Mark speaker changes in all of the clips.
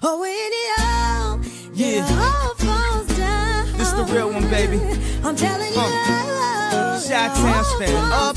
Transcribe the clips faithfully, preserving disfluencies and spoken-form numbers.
Speaker 1: Oh, when it all,
Speaker 2: yeah,
Speaker 1: it all falls down.
Speaker 2: This the real one, baby.
Speaker 1: I'm telling you,
Speaker 2: uh, Chi-Town stand up.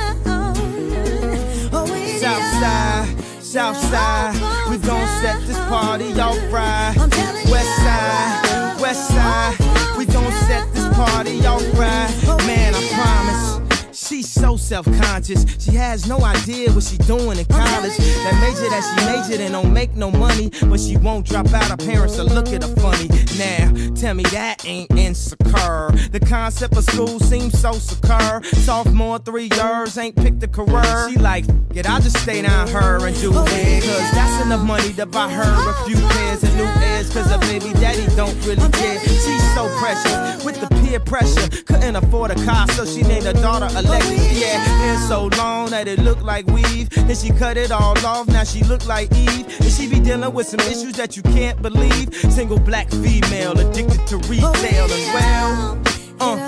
Speaker 1: Oh, when
Speaker 2: Southside, Southside, we gon' set this party off right. West side, West side, we gon' set this party off right. Man, I promise. She's so self-conscious, she has no idea what she doing in college. That major that she majored in don't make no money, but she won't drop out, her parents will look at her funny. Now, tell me that ain't insecure. The concept of school seems so secure. Sophomore, three years, ain't picked a career. She like, it, I'll just stay down her and do it, cause that's enough money to buy her a few pairs of new ears, cause her baby daddy don't really care. She's so precious, with the peer pressure, couldn't afford a car, so she named her daughter Alexis. She had hair so long that it looked like weave. Then she cut it all off, now she look like Eve. And she be dealing with some issues that you can't believe. Single black female, addicted to retail as well. Uh.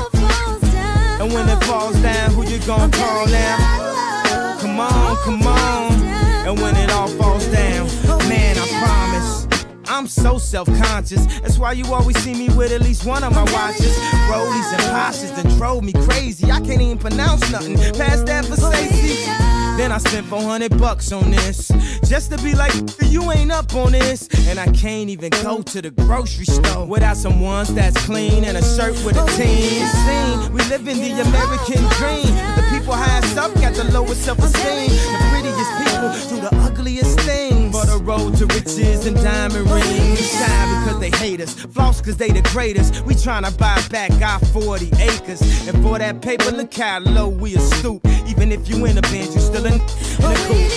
Speaker 2: And when it falls down, who you gon' call now? Come on, come on. And when it all falls down, man, I promise, I'm so self-conscious. That's why you always see me with at least one of my watches. Rollies and Porsches that drove me crazy. I can't even pronounce nothing past that for safety. Then I spent four hundred bucks on this, just to be like, you ain't up on this. And I can't even go to the grocery store without some ones that's clean and a shirt with a team. Scene, we live in the American dream. The people highest up got the lowest self-esteem. The prettiest people do the ugliest things. For the road to riches and diamond rings. Shine because they hate us, floss cause they the greatest. We tryna buy back our forty acres. And for that paper, look how low we a stoop. Even if you in a Benz, you still in, in a coupe.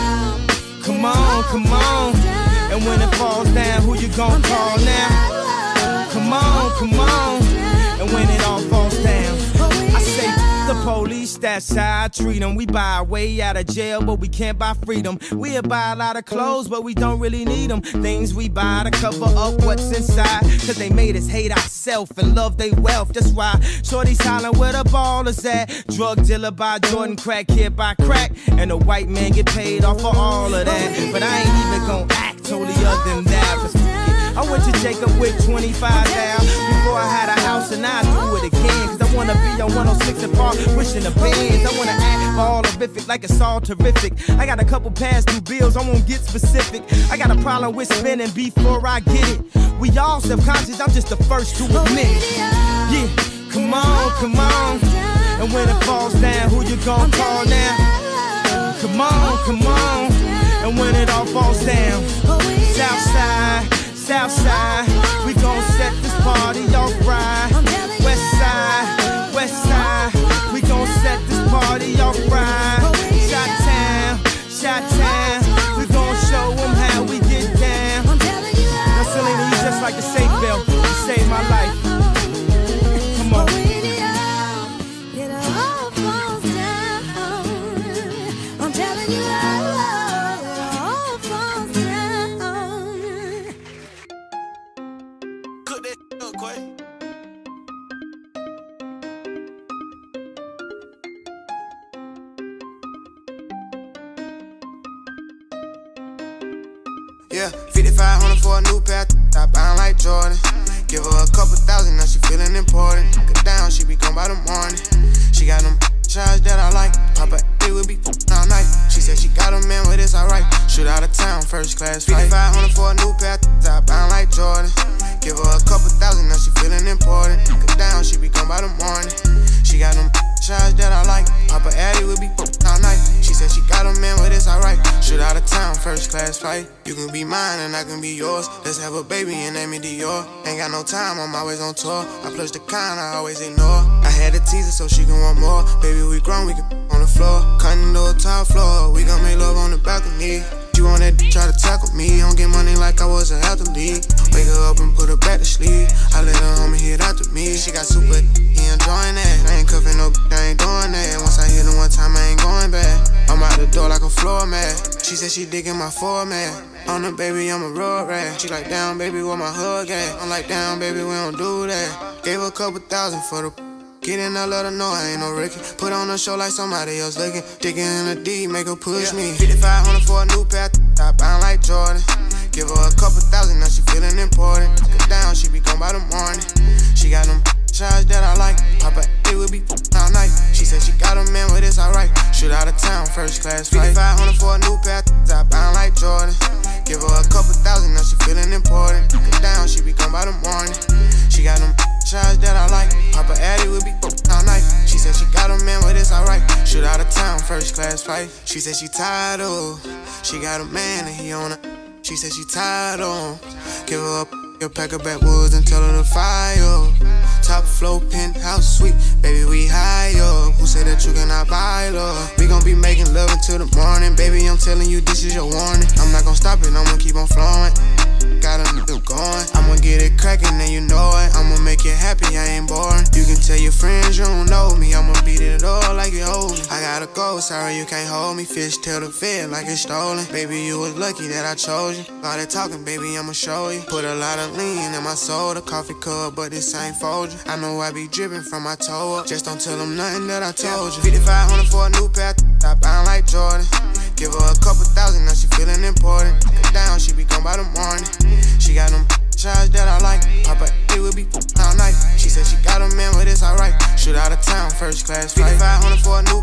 Speaker 2: Come on, come on. And when it falls down, who you gon' call now? Come on, come on. And when it all falls down, I say the police, that's how I treat them. We buy our way out of jail, but we can't buy freedom. We'll buy a lot of clothes, but we don't really need them. Things we buy to cover up what's inside, cause they made us hate ourselves and love their wealth. That's why shorty's hollering where the ball is at. Drug dealer buy Jordan, crack kid buy crack, and the white man get paid off for all of that. But I ain't even gon' act totally other than that. I went to Jacob with twenty-five thousand before I had a house, and I do it again. Cause I wanna be on one oh six and Park, wishing the bands. I wanna act all horrific like it's all terrific. I got a couple past due bills, I won't get specific. I got a problem with spending before I get it. We all self-conscious, I'm just the first to admit it. Yeah, come on, come on. And when it falls down, who you gon' call now? Come on, come on. And when it all falls down, Southside, Southside, we gon' set this party off right. West side, West side, we gon' set this party off right. Chi-Town, Chi-Town, we gon' show them how we get down. Now Selena, you just like a safe belt, you saved my life. Come on.
Speaker 1: It all falls down. I'm telling you,
Speaker 3: yeah, fifty-five hundred for a new pair, top bound like Jordan. Give her a couple thousand, now she feeling important. Get down, she be gone by the morning. She got them charge that I like. Papa, it will be all night. She said she got a man, but it's alright. Shoot out of town, first class flight. fifty-five hundred for a new pair, top bound like Jordan. Give her a couple thousand, now she feeling important. Get down, she be gone by the morning. She got them charge that I like. Papa Addy will be all night. She said she got a man, but it's alright. Shoot out of town, first class flight. You can be mine and I can be yours. Let's have a baby and name it Dior. Ain't got no time, I'm always on tour. I plush the kind, I always ignore. I had to tease her so she can want more. Baby, we grown, we can on the floor. Cutting to a top floor, we gon' make love on the balcony. She want that try to tackle me. Don't get money like I was an athlete. Wake her up and put her back to sleep. I let her homie hit after me. She got super, he enjoying that. I ain't cuffing no, I ain't doing that. Once I hit her one time, I ain't going back. I'm out the door like a floor mat. She said she digging my format. On the baby, I'm a road rat. She like, down, baby, where my hug at? I'm like, down, baby, we don't do that. Gave her a couple thousand for the get in, I let her know I ain't no Ricky. Put on a show like somebody else looking. Digging in the D, make her push me. fifty-five hundred for a new pair, top bound like Jordan. Give her a couple important. Get down, she be gone by the morning. She got them charge that I like. Papa, it would be all night. She said she got a man, but it's alright. Shoot out of town, first class flight. fifty-five hundred for a new pair, I bound like Jordan. Give her a couple thousand, now she feeling important. Get down, she be gone by the morning. She got them charge that I like. Papa, Addy would be all night. She said she got a man, but it's alright. Shoot out of town, first class flight. She said she tired, oh. She got a man and he on her. She said she tired, oh. Give her up. You'll pack her backwoods and tell her to fire. Top floor, penthouse suite, baby, we high up. Who said that you cannot buy love? We gon' be making love until the morning. Baby, I'm telling you, this is your warning. I'm not gon' stop it, I'ma keep on flowing. Got a nigga going, I'ma get it crackin' and you know it. I'ma make you happy, I ain't boring. You can tell your friends you don't know me. I'ma beat it all like you hold me. I gotta go, sorry you can't hold me. Fish tail the fed like it's stolen. Baby, you was lucky that I chose you. All that talking, baby, I'ma show you. Put a lot of lean in my soul, the coffee cup, but this ain't fold you. I know I be drippin' from my toe up. Just don't tell them nothing that I told you. fifty-five hundred for a new pair, I bound like Jordan. Give her a couple thousand, now she feeling important. Get down, she be gone by the morning. She got them charge that I like. Papa, it would be all night. She said she got a man, but it's alright. Shoot out of town, first class flight. fifty-five hundred for a new